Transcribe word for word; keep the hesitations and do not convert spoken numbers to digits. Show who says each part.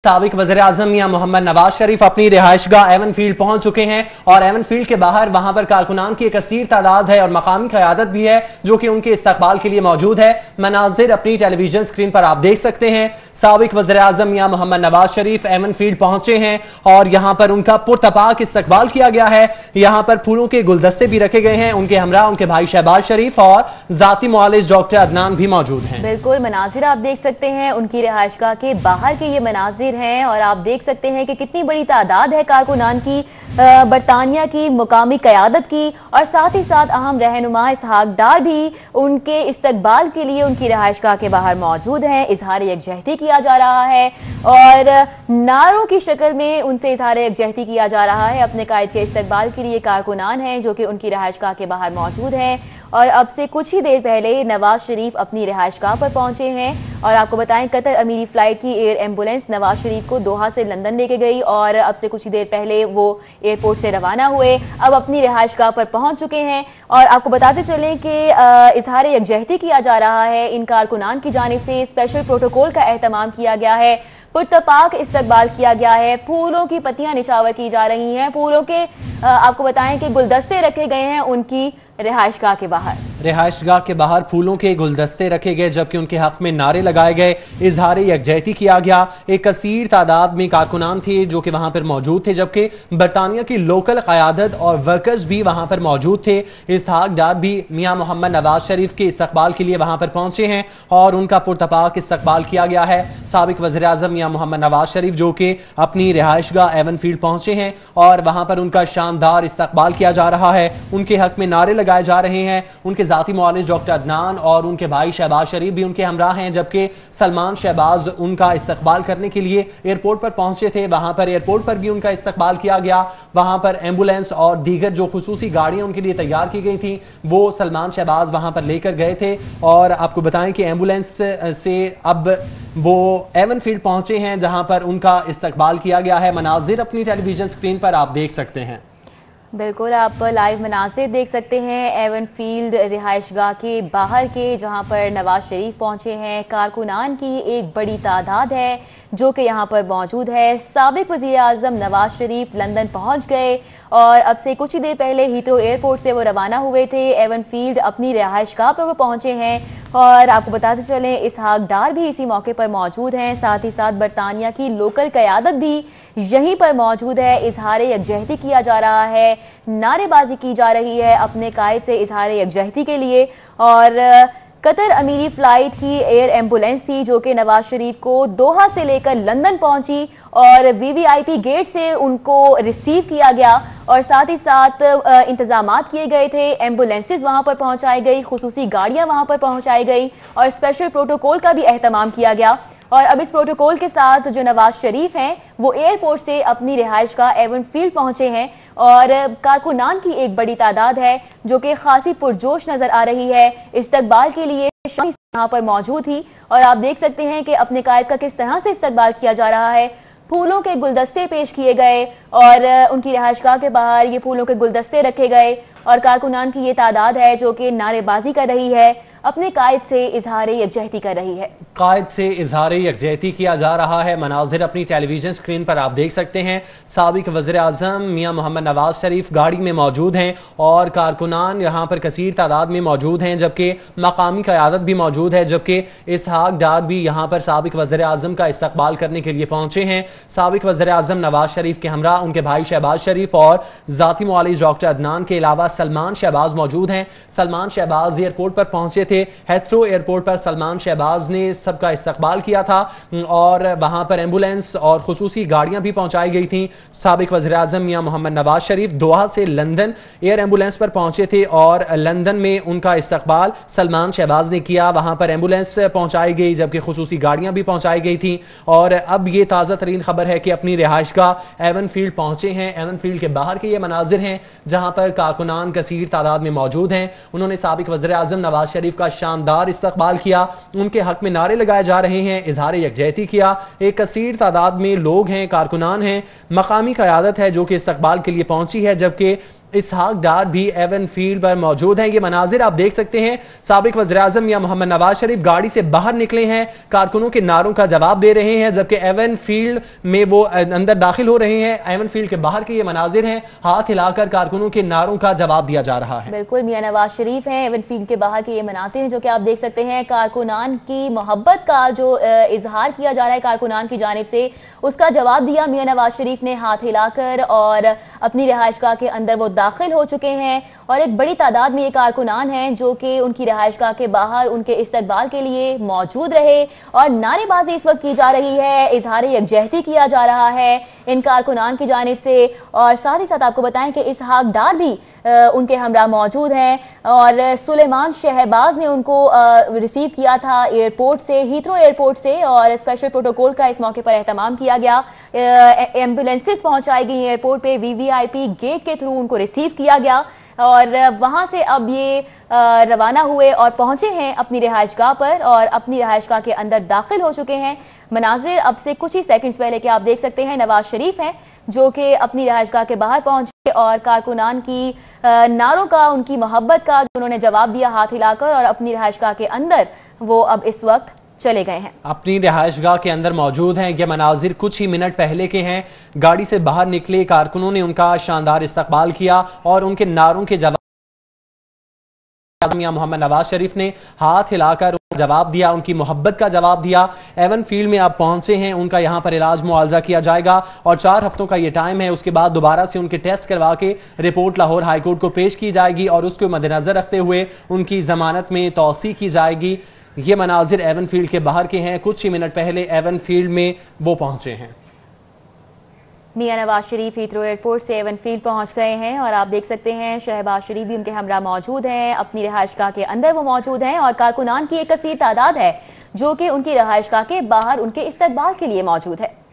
Speaker 1: साबिक वज़ीर-ए-आज़म मियां मोहम्मद नवाज शरीफ अपनी रिहाइशगाह एवन फील्ड पहुंच चुके हैं और एवन फील्ड के बाहर वहां पर कारकुनान की एक कसीर तादाद है और मकामी क़यादत भी है जो कि उनके इस्तकबाल के लिए मौजूद है। मनाज़िर अपनी टेलीविजन स्क्रीन पर आप देख सकते हैं। साबिक वज़ीर-ए-आज़म मियां मोहम्मद नवाज शरीफ एवन फील्ड पहुंचे हैं और यहाँ पर उनका पुरतपाक इस्तकबाल किया गया है। यहाँ पर फूलों के गुलदस्ते भी रखे गए हैं। उनके हमरा उनके भाई शहबाज शरीफ और जाती मुआलिज डॉक्टर अदनान भी मौजूद हैं।
Speaker 2: बिल्कुल, मनाजिर आप देख सकते हैं उनकी रिहाइशगाह के बाहर के ये मनाजिर हैं और आप देख सकते हैं कि कितनी बड़ी तादाद है कारकुनान की, बरतानिया की, मुकामी क़यादत की और साथ ही साथ अहम रहनुमा इसहाक डार भी उनके इस्तकबाल के लिए उनकी रिहाइशगाह के बाहर मौजूद हैं। इजहार यकजहती किया जा रहा है और नारों की शक्ल में उनसे इजहार यकजहती किया जा रहा है। अपने कायद के इस्तकबाल के लिए कारकुनान हैं जो कि उनकी रिहाइशगाह के बाहर मौजूद हैं और अब से कुछ ही देर पहले नवाज शरीफ अपनी रिहाइशगाह पर पहुंचे हैं। और आपको बताएं, कतर अमीरी फ्लाइट की एयर एम्बुलेंस नवाज शरीफ को दोहा से लंदन लेके गई और अब से कुछ ही देर पहले वो एयरपोर्ट से रवाना हुए, अब अपनी रिहाइशगाह पर पहुंच चुके हैं। और आपको बताते चलें कि इजहार यकजहती किया जा रहा है। इन कारकुनान की जानिब से स्पेशल प्रोटोकॉल का एहतमाम किया गया है, पुरतपाक इस्तकबाल किया गया है, फूलों की पत्तियां निछावर की जा रही हैं, फूलों के आपको बताएं कि गुलदस्ते रखे गए हैं उनकी रिहाइशगाह के बाहर।
Speaker 1: रिहाइशगाह के बाहर फूलों के गुलदस्ते रखे गए जबकि उनके हक में नारे लगाए गए, इजहार यकजहती किया गया। एक कसीर तादाद में कारकुनान थे जो कि वहां पर मौजूद थे जबकि बरतानिया की लोकल क़यादत और वर्कर्स भी वहां पर मौजूद थे। इसहाक डार भी मियां मोहम्मद नवाज शरीफ के इस्तकबाल के लिए वहां पर पहुंचे हैं और उनका पुरतपाक इस्तकबाल किया गया है। साबिक वज़ीर-ए-आज़म मियां मोहम्मद नवाज शरीफ जो कि अपनी रिहाइशगाह एवन फील्ड पहुंचे हैं और वहां पर उनका शानदार इस्तकबाल किया जा रहा है। उनके हक में नारे लगाए जा रहे हैं। उनके जाती मुआलिज डॉक्टर अदनान और उनके भाई शहबाज शरीफ भी उनके हमरा हैं जबकि सलमान शहबाज उनका इस्तकबाल करने के लिए एयरपोर्ट पर पहुंचे थे। वहां पर एयरपोर्ट पर भी उनका इस्तकबाल किया गया। वहां पर एम्बुलेंस और दीगर जो खुसूसी गाड़ियां उनके लिए तैयार की गई थी वो सलमान शहबाज वहां पर लेकर गए थे और आपको बताएं कि एम्बुलेंस से अब वो एवन फील्ड पहुंचे हैं जहां पर उनका इस्तकबाल किया गया है। मनाजिर अपनी टेलीविजन स्क्रीन पर आप देख सकते हैं।
Speaker 2: बिल्कुल, आप लाइव मनाज़िर देख सकते हैं एवन फील्ड रिहाइशगाह के बाहर के, जहां पर नवाज शरीफ पहुंचे हैं। कारकुनान की एक बड़ी तादाद है जो कि यहां पर मौजूद है। साबिक वज़ीर-ए-आज़म नवाज शरीफ लंदन पहुंच गए और अब से कुछ ही देर पहले हीथ्रो एयरपोर्ट से वो रवाना हुए थे। एवन फील्ड अपनी रिहाइशगाह पर वो पहुंचे हैं और आपको बताते चलें इसहाक डार भी इसी मौके पर मौजूद हैं। साथ ही साथ बरतानिया की लोकल क़यादत भी यहीं पर मौजूद है। इजहार यकजहती किया जा रहा है, नारेबाजी की जा रही है अपने कायद से इजहार यकजहती के लिए। और कतर अमीरी फ्लाइट की एयर एम्बुलेंस थी जो कि नवाज शरीफ को दोहा से लेकर लंदन पहुंची और वीवीआईपी गेट से उनको रिसीव किया गया और साथ ही साथ इंतजामात किए गए थे। एम्बुलेंसेज वहां पर पहुंचाई गई, खुसूसी गाड़ियां वहां पर पहुंचाई गई और स्पेशल प्रोटोकॉल का भी एहतमाम किया गया। और अब इस प्रोटोकॉल के साथ जो नवाज शरीफ हैं वो एयरपोर्ट से अपनी रिहाइशगाह एवन फील्ड पहुंचे हैं और कारकुनान की एक बड़ी तादाद है जो कि खासी पुरजोश नजर आ रही है। इस्तकबाल के लिए यहाँ पर मौजूद थी और आप देख सकते हैं कि अपने कायद का किस तरह से इस्तकबाल किया जा रहा है। फूलों के गुलदस्ते पेश किए गए और उनकी रिहाइशगाह के बाहर ये फूलों के गुलदस्ते रखे गए और कारकुनान की ये तादाद है जो कि नारेबाजी कर रही है, अपने कायद से इजहार यकजहती कर रही है।
Speaker 1: कायद से इजहार यकजहती किया जा रहा है। मनाजिर अपनी टेलीविजन स्क्रीन पर आप देख सकते हैं। साबिक वज़ीर-ए-आज़म मियां मोहम्मद नवाज शरीफ गाड़ी में मौजूद हैं और कारकुनान यहाँ पर कसीर तादाद में मौजूद हैं जबकि मकामी क़यादत भी मौजूद है जबकि इसहाक डार भी यहाँ पर साबिक वज़ीर-ए-आज़म का इस्तकबाल करने के लिए पहुँचे हैं। साबिक वज़ीर-ए-आज़म नवाज शरीफ के हमरा उनके भाई शहबाज शरीफ और जाती मुआलिज डॉक्टर अदनान के अलावा सलमान शहबाज मौजूद हैं। सलमान शहबाज एयरपोर्ट पर पहुंचे थे। हीथ्रो एयरपोर्ट पर सलमान शहबाज ने सबका इस्तकबाल किया था और वहां पर एम्बुलेंस और खुसूसी गाड़ियां भी पहुंचाई गई थी। साबिक वज़ीर-ए-आज़म मियां मोहम्मद नवाज शरीफ दोहा से लंदन एयर एम्बुलेंस पर पहुंचे थे और लंदन में उनका इस्तकबाल सलमान शहबाज ने किया। वहां पर एम्बुलेंस पहुंचाई गई जबकि खुसूसी गाड़ियां भी पहुंचाई गई थी। और अब ये ताज़ा तरीन खबर है कि अपनी रिहाइशगाह एवन फील्ड पहुंचे हैं। एवन फील्ड के बाहर के ये मनाजिर हैं जहां पर कारकुनान कसीर तादाद में मौजूद हैं। उन्होंने साबिक वज़ीर-ए-आज़म नवाज शरीफ का शानदार इस्तकबाल किया, उनके हक में नारे लगाए जा रहे हैं, इजहार यकजहती किया। एक कसीर तादाद में लोग हैं, कारकुनान हैं, मकामी क़यादत है जो कि इस्तकबाल के लिए पहुंची है जबकि इसहाक डार भी एवन फील्ड पर मौजूद हैं। ये मनाजिर आप देख सकते हैं, साबिक वज़ीर-ए-आज़म मियां मोहम्मद नवाज शरीफ गाड़ी से बाहर निकले हैं, कारकुनों के नारों का जवाब दे रहे हैं, जबकि एवन फील्ड में वो अंदर दाखिल हो रहे हैं। एवन फील्ड के बाहर के ये मनाजिर हैं, हाथ हिलाकर कारकुनों के नारों का जवाब दिया जा रहा है।
Speaker 2: बिल्कुल, मियां नवाज शरीफ हैं, एवन फील्ड के बाहर के ये मनाजिर हैं जो कि आप देख सकते हैं। कारकुनान की मोहब्बत का जो इजहार किया जा रहा है कारकुनान की जानिब से, उसका जवाब दिया मियां नवाज शरीफ ने हाथ हिलाकर, और अपनी रिहाइशगाह के अंदर वो दाखिल हो चुके हैं। और एक बड़ी तादाद में ये कारकुनान हैं जो कि उनकी रिहाइशगाह के बाहर उनके इस्तकबाल के लिए मौजूद रहे, और नारेबाजी इस वक्त की जा रही है, इजहार यकजहती किया जा रहा है इन कारकुनान की जानिब से। और साथ ही साथ आपको बताएं कि इसहाक डार भी उनके हमरा मौजूद हैं, और सुलेमान शहबाज ने उनको रिसीव किया था एयरपोर्ट से, हीथ्रो एयरपोर्ट से, और स्पेशल प्रोटोकॉल का इस मौके पर एहतमाम किया गया। एम्बुलेंसेस पहुंचाई गई एयरपोर्ट पे, वीवीआईपी गेट के थ्रू उनको रिसीव किया गया, और वहां से अब ये रवाना हुए और पहुंचे हैं अपनी रिहाइशगाह पर, और अपनी रिहाइशगाह के अंदर दाखिल हो चुके हैं। मनाजिर अब से कुछ ही सेकंड्स पहले के आप देख सकते हैं, नवाज शरीफ हैं जो कि अपनी रिहाइशगाह के बाहर पहुंचे, और कारकुनान की नारों का, उनकी मोहब्बत का जो उन्होंने जवाब दिया हाथ हिलाकर, और अपनी रिहाइशगाह के अंदर वो अब इस वक्त चले गए हैं,
Speaker 1: अपनी रिहाइशगाह के अंदर मौजूद हैं। ये मनाजिर कुछ ही मिनट पहले के हैं। गाड़ी से बाहर निकले कारकुनों ने उनका शानदार इस्तकबाल किया, और उनके नारों के जवाब मियां मोहम्मद नवाज शरीफ ने हाथ हिलाकर जवाब दिया, उनकी मोहब्बत का जवाब दिया। एवन फील्ड में आप पहुंचे हैं, उनका यहां पर इलाज मुआवजा किया जाएगा, और चार हफ्तों का ये टाइम है। उसके बाद दोबारा से उनके टेस्ट करवा के रिपोर्ट लाहौर हाईकोर्ट को पेश की जाएगी, और उसको मद्देनजर रखते हुए उनकी जमानत में तौसी की जाएगी। ये मनाजिर एवन फील्ड के बाहर के हैं, कुछ ही मिनट पहले एवन फील्ड में वो पहुंचे हैं।
Speaker 2: मियां नवाज शरीफ हीथ्रो एयरपोर्ट से एवन फील्ड पहुंच गए हैं, और आप देख सकते हैं शहबाज शरीफ भी उनके हमरा मौजूद हैं, अपनी रिहाइशगाह के अंदर वो मौजूद हैं, और कारकुनान की एक कसीर तादाद है जो कि उनकी रिहाइशगाह के बाहर उनके इस्तकबाल के लिए मौजूद है।